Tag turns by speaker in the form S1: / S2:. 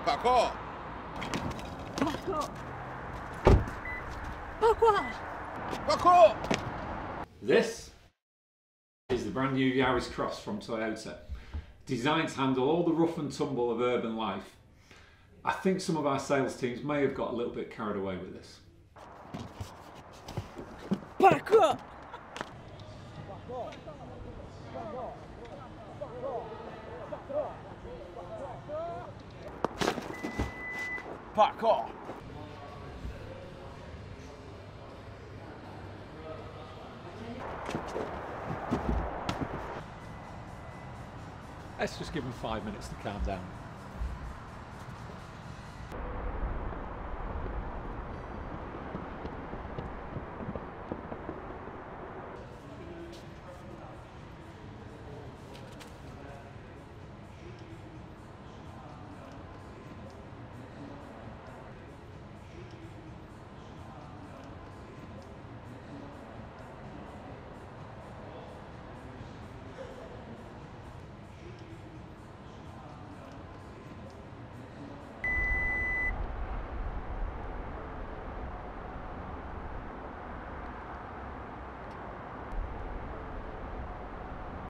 S1: Parkour.
S2: Parkour. Parkour.
S1: Parkour.
S3: This is the brand new Yaris Cross from Toyota, designed to handle all the rough and tumble of urban life. I think some of our sales teams may have got a little bit carried away with this.
S2: Parkour.
S1: Parkour.
S3: Let's just give them 5 minutes to calm down.